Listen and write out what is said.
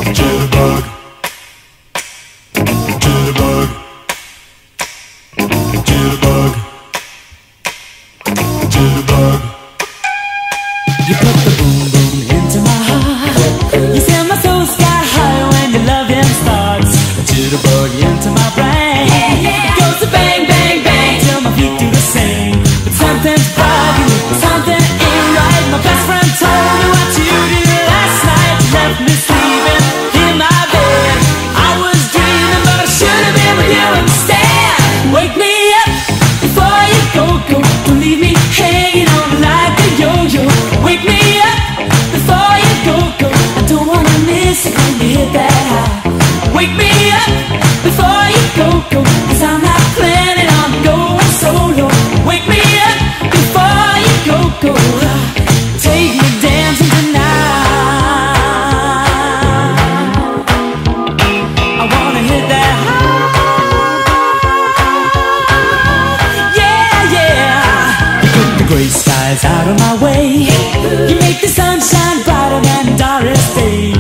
Jitterbug, jitterbug, jitterbug, jitterbug. You put the boom boom into my heart. You send my soul sky high when your loving starts. A jitterbug into my brain. It goes to bang bang bang till my feet do the same. But something's bugging me, something ain't right. My best friend told me what you did last night. You left me sleeping in my bed. I was dreaming, but I should have been with you instead. Wake me up before you go. Don't leave me hanging on like a yo-yo. Wake me up before you go. I don't wanna miss it when you hit that high. Wake me up before you go. 'Cause I'm not planning on going solo. Wake me up before you go. Take me dancing tonight. I wanna hit that high. Yeah, yeah. You put the gray skies out of my way. You make the sunshine brighter than Doris Day.